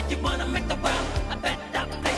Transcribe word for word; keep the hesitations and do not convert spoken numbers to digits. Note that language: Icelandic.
You wanna make the world a better place.